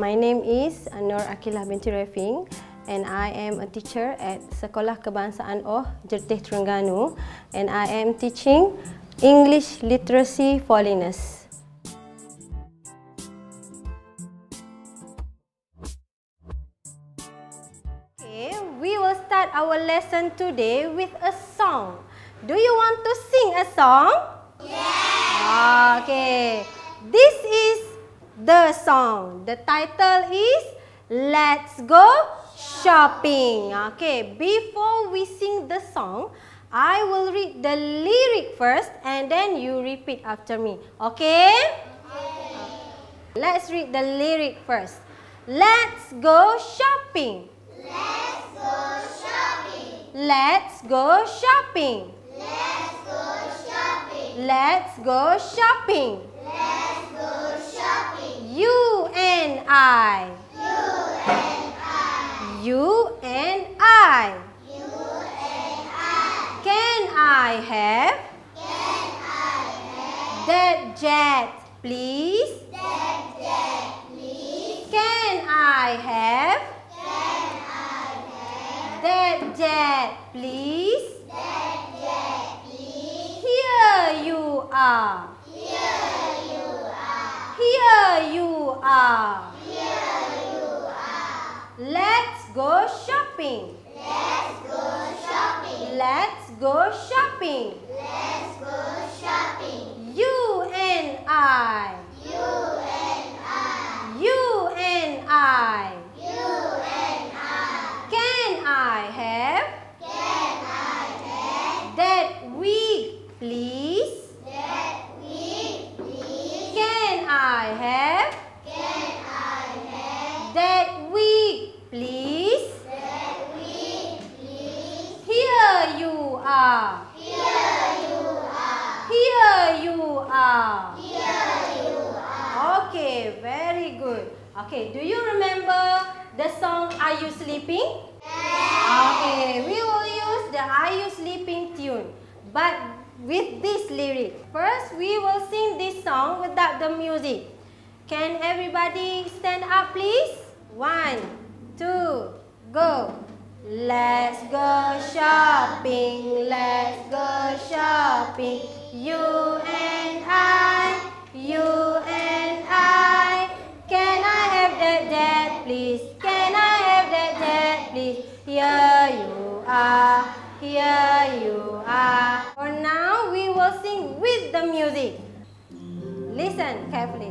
My name is Nur Akilah binti Refing and I am a teacher at Sekolah Kebangsaan Oh Jertih Terengganu and I am teaching English literacy for learners. Okay, we will start our lesson today with a song. Do you want to sing a song? Yes! Okay, this is the song. The title is Let's Go Shopping. Okay, before we sing the song, I will read the lyric first and then you repeat after me. Okay? Let's read the lyric first. Let's go shopping. Let's go shopping. Let's go shopping. Let's go shopping. Let's go shopping. Let's go shopping. You and I. You and I. You and I. You and I. Can I have Can I have that jet, please? that jet, please? Can I have Can I have that jet, please? that jet, please? Here you are. Here you are. Here you are. Here you are. Let's go shopping. Let's go shopping. Let's go shopping. Let's go shopping. You and I. You and I. You and I. You and I. Can I have Can I have that wig, please? that wig, please? Can I have Can I have that wig, please? that wig, please? Here you are. Here you are. Here you are. Here you are. Okay, very good. Okay, do you remember the song Are You Sleeping? Okay, we will use the Are You Sleeping tune, but with this lyric. First, we will sing this song without the music. Can everybody stand up, please? 1, 2, go. Let's go shopping, let's go shopping. You and I, you and I. Can I have that jet, please? Can I have that jet, please? Here you are, here you are. For now, we will sing with the music. Listen carefully.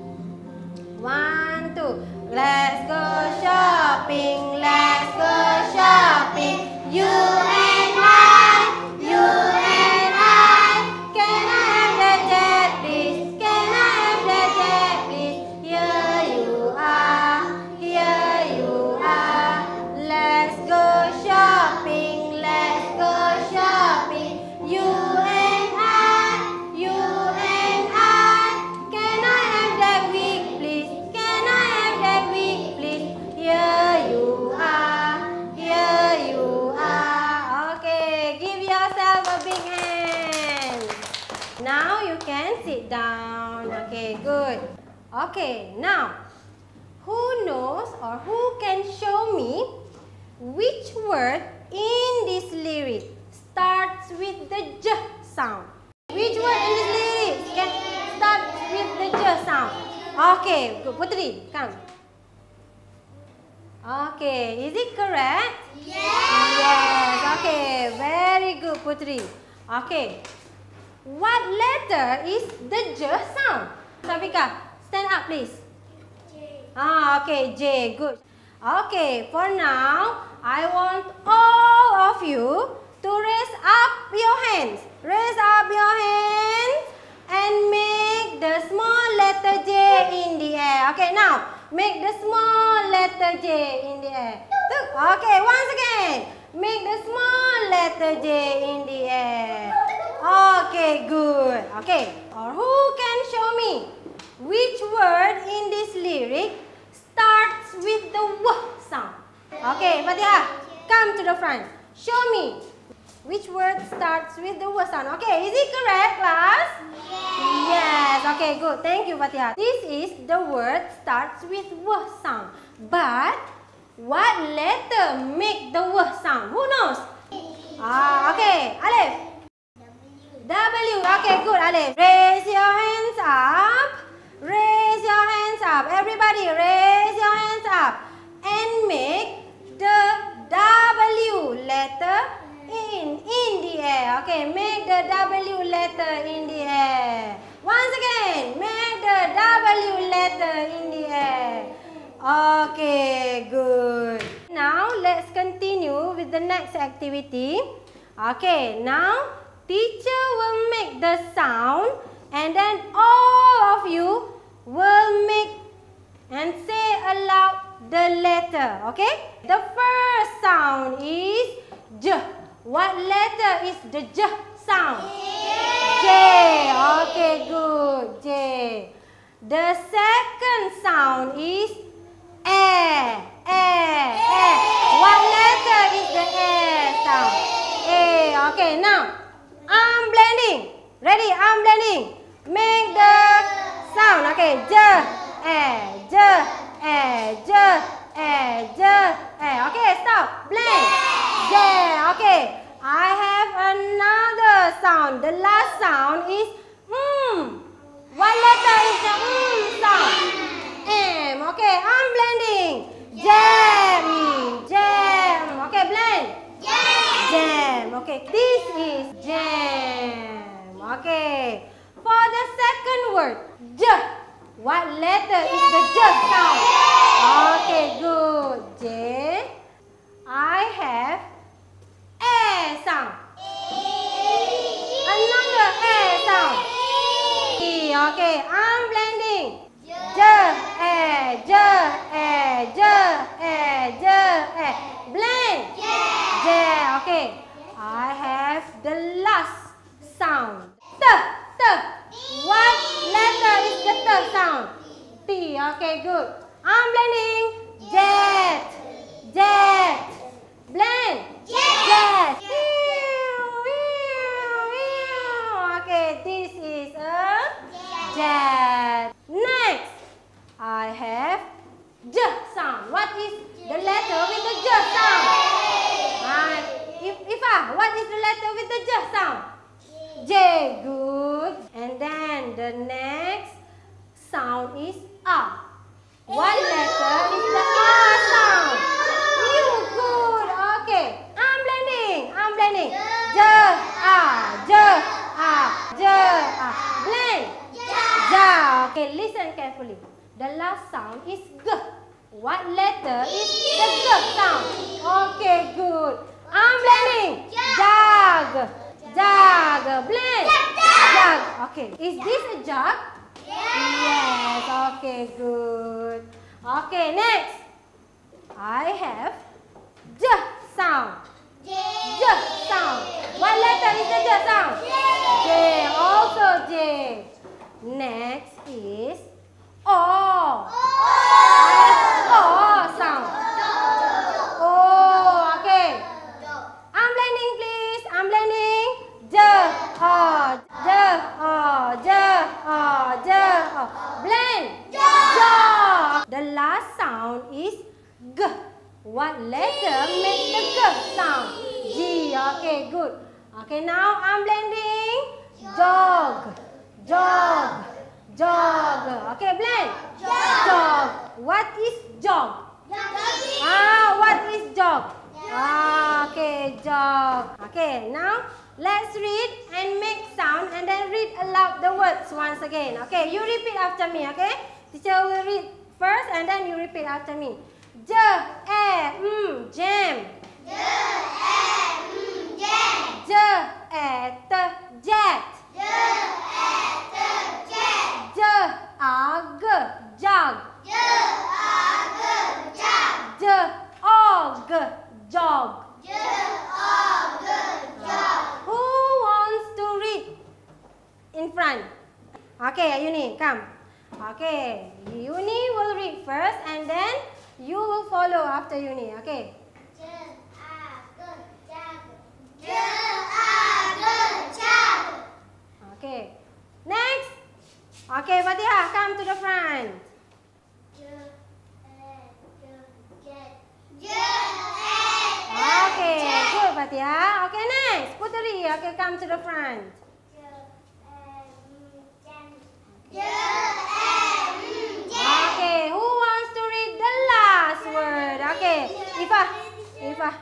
1, 2. Let's go shopping, let's go shopping. You and I, you and I. Can I have that jet, please? Can I have that jet, please? Here you are, here you are. Let's go shopping, let's go shopping. You and I, you and I. Can I have that wig, please? Can I have that wig, please? Here you are, here you are. Okay, give yourself a big hand. Now you can sit down. Okay, good. Okay, now, who knows or who can show me which word in this lyric starts with the J sound? Which word in this lyric can start with the J sound? Okay, good. Putri, come. Okay, is it correct? Yes. Okay, very good, Putri. Okay, what letter is the J sound? Safika, stand up, please. Okay, J, good. Okay, for now, I want all of you to raise up your hands. Raise up your hands and make the small letter J in the air. Okay, now, make the small letter J in the air. Okay, once again, make the small letter J in the air. Okay, good. Okay, or who can show me which word in this lyric starts with the W sound? Okay, Fatihah, come to the front. Show me. Which word starts with the W sound? Okay, is it correct, class? Yes. Okay, good. Thank you, Fatihah. This is the word starts with W sound. But what letter make the W sound? Who knows? Okay. Alif. W. Okay, good, Alif. Raise your hands up. Raise your hands up. Everybody, raise your hands up. And make the W letter in the air. Okay, make the W letter in the air. Once again, make the W letter in the air. Okay, good. Now, let's continue with the next activity. Okay, now teacher will make the sound and then all of you will make and say aloud the letter. Okay? The first sound is J. What letter is the J sound? J. Okay, good. J. The second sound is A. What letter is the A sound? A. Okay, now arm blending. Ready? Arm blending. Make the sound. Okay, J. J. J. J. Okay, stop. Blend. J. Okay. I have another sound. The last sound is What letter is the sound? M. Okay, arm blending. Jam. Jam. Okay, blend. Jam. Okay, this is jam. Okay. For the second word, J. What letter is the J sound? Okay, good. J. I have A sound. Another A sound. E. Okay, arm blending. J. J. J. J. Blend. J. Okay. I have the last sound. T. What letter is the T sound? T. Okay, good. Arm blending. Jet. Blend. Jet. Okay, this is a jet. Next, I have J sound. What is the letter with the J sound? Ifa, what is the letter with the J sound? J. Good. And then the next sound is A. What letter is the A sound? You. Good. Okay. Arm blending. J. Blend. J. Okay, listen carefully. The last sound is G. What letter is the G sound? Okay, good. Arm blending. Jag. Blend. Jug. Okay. Is this a jug? Yes. Okay, good. Okay, next. I have J sound. J sound. What letter is the J sound? J. Also J. Next is O. O sound. O. Okay. Arm blending, please. Arm blending. J. O. Blend. Jaw. The last sound is G. What letter makes the G sound? G. Okay, good. Okay, now arm blending. Jog. Okay, blend. Jog. What is jog? What is jog? Okay, jog. Okay, now let's read and make sound and then read aloud the words once again. Okay, you repeat after me, okay? Teacher will read first and then you repeat after me. Jam. Jam. Jet. Jug. Jog. Who wants to read in front? Okay, Uni, come. Okay, Uni will read first and then you will follow after Uni. Okay. Okay. Next. Okay, Fatihah, come to the front. Okay, good, Fatihah. Okay, next. Puteri, okay, come to the front. Okay, who wants to read the last word? Okay, Ifah. Ifah.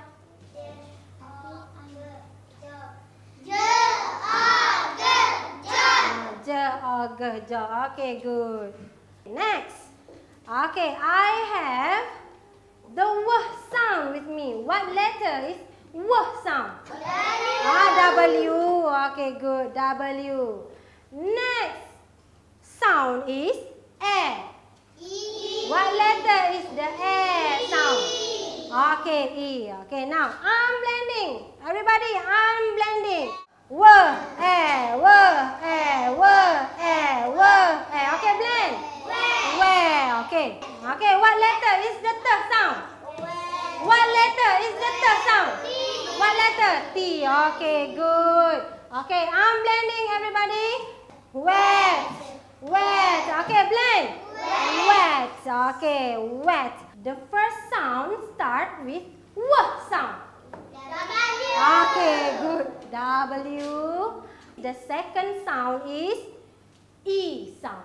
Ja. Okay, good. Next. Okay, I have the W sound with me. What letter is W sound? W. Okay, good. W. Next sound is A. What letter is the A sound? Okay, E. Okay, now arm blending. Everybody, arm blending. W, A, W, A, W, A, W, A. Okay, blend. Where? Okay. Okay, what letter is the T sound? What letter is the T sound? What letter? T. Okay, good. Okay, arm blending, everybody. Wet. Wet. Okay, blend. Wet. Okay, wet. The first sound start with W sound. Okay, good. W. The second sound is E sound.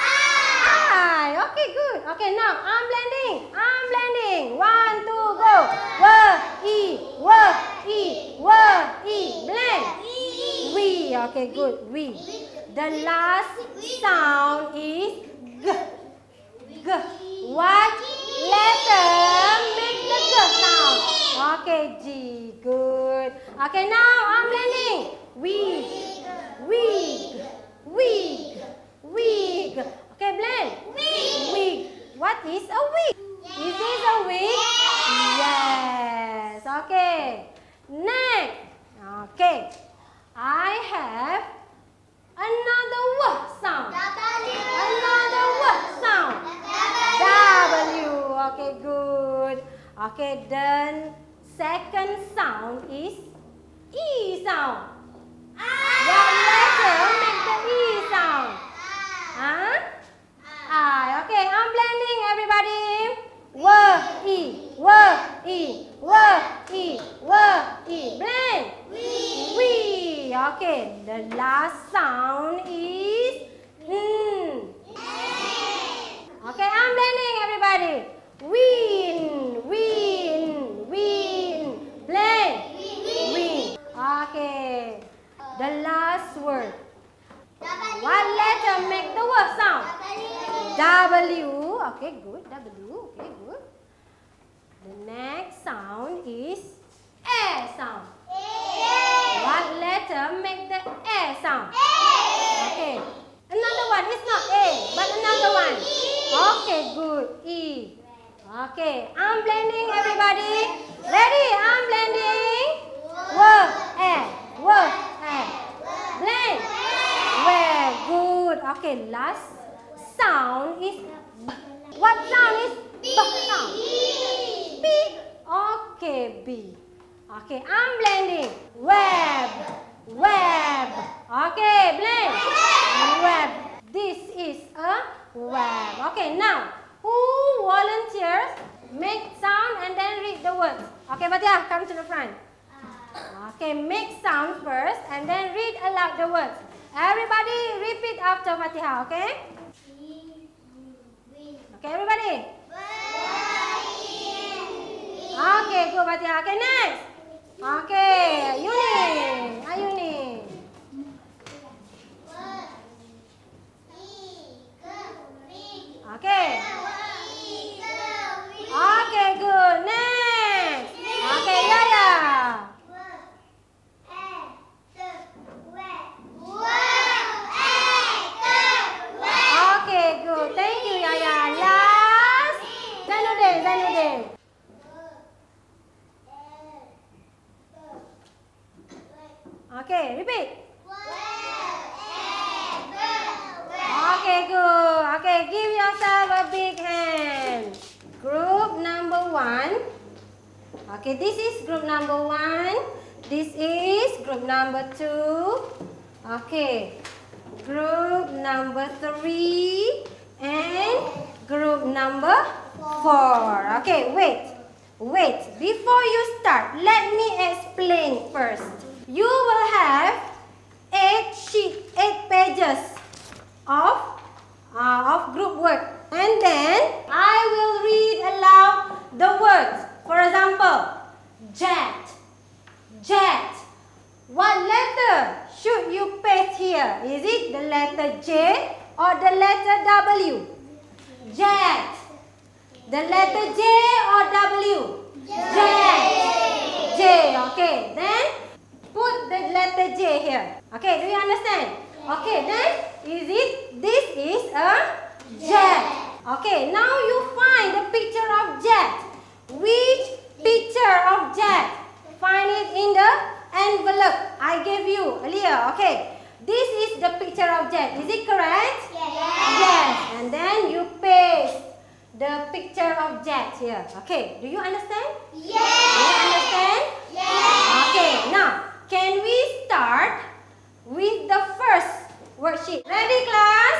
I. Okay, good. Okay, now arm blending. Arm blending. 1, 2, go. W, E, W, E, W, E. Blend. We. Okay, good. We. The last sound is G. G. What letter make the G sound? Okay, G. Good. Okay, now arm blending. Wig. Wig. Wig. Wig. Okay, blend. Wig. What is a wig? Is this a wig? Yes. Okay. Next. Okay. I have another W sound. Another W sound. W. Okay, good. Okay, then second sound is E sound. What letter make the E sound? Huh? I. Okay, I'm blending, everybody. W, E, W, E, W, E, W, E. Blend. We. Okay, the last sound is N. Okay, I'm blending, everybody. Win, win, win. Blend. Win. Okay, the last word. What letter make the word sound? W. Okay, good. W. Okay, good. The next sound is A sound. What letter make the A sound? Okay. Another one. It's not A, but another one. Okay, good. E. Okay. Arm blending, everybody. Ready? Arm blending. W, A, W, A. Blend. Well, good. Okay, last sound is B. What sound is B sound? B. Okay, B. Okay, I'm blending. Web. Web. Okay, blend. Web. This is a web. Okay, now, who volunteers make sound and then read the words? Okay, Fatihah, come to the front. Okay, make sound first and then read aloud the words. Everybody repeat after Fatihah, okay? Okay, everybody? Okay, good Fatihah. Okay, next. Okay, Yuni. Ayuni. Okay. Okay, good. Next. Okay, Yaya. Okay, good. Thank you, Yaya. Last. Zainuddin. Okay, repeat. Okay, good. Okay, give yourself a big hand. Group number 1. Okay, this is group number 1. This is group number 2. Okay. Group number 3 and group number 4. Okay, wait. Before you start, let me explain first. You will have 8 pages of group work, and then I will read aloud the words. For example, jet. What letter should you paste here? Is it the letter J or the letter W? Jet. The letter J or W? Jet. J. Okay. Then put the letter J here. Okay. Do you understand? Okay. Then this is a jet. Okay. Now you find the picture of jet. Which picture of jet? Find it in the envelope I gave you earlier. Okay. This is the picture of jet. Is it correct? Yes. And then you paste the picture of jet here. Okay. Do you understand? Yes. Do you understand? Yes. Okay. Now, can we start with the first worksheet? Ready, class?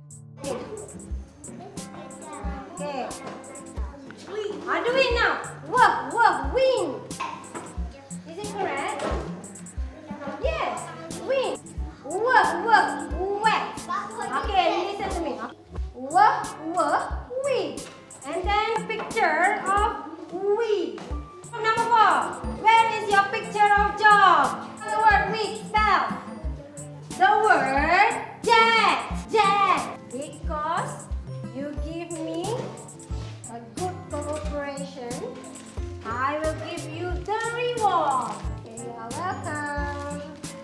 Okay. I'll do it now. Work, win. Is it correct? Yes. Win. Work, wet. Okay, listen to me. Work, win. And then picture of we. Number 4. Where is your picture of job? The word we spell. The word jet. Because you give me a good cooperation, I will give you the reward. Okay, you are welcome.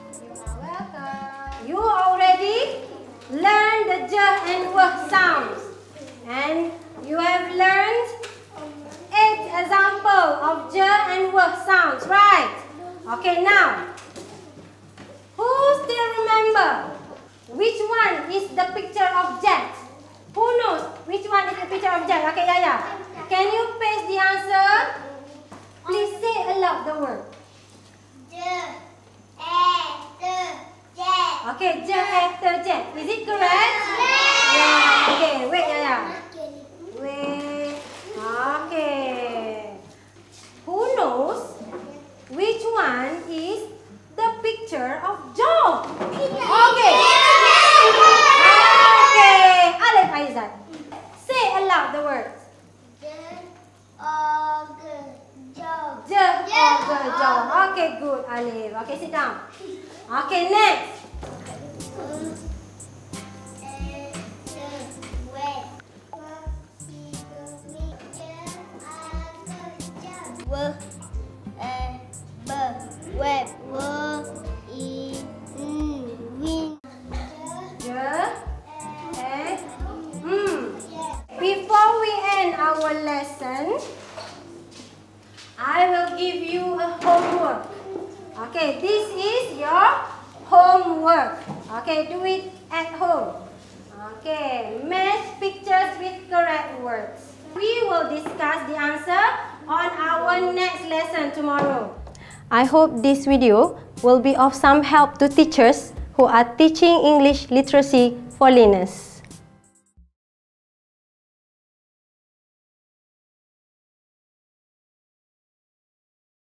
You already learned the j and w sounds, and you have learned 8 examples of j and w sounds, right? Okay, now, who still remember which one is the picture of jet? Who knows which one is the picture of jet? Okay, Yaya. Can you paste the answer? Please say aloud the word. Jet. Okay, jet after jet. Is it correct? Yes. Yeah. Okay, wait, Yaya. Wait. Okay. Who knows which one is the picture of job? Okay. Okay. Alif Aizat. Say aloud the words. Job. Okay, good, Alif. Okay, sit down. Okay, next. Before we end our lesson, I will give you a homework. Okay, this is your homework. Okay, do it at home. Okay, match pictures with correct words. We will discuss the answer on our next lesson tomorrow. I hope this video will be of some help to teachers who are teaching English literacy for learners.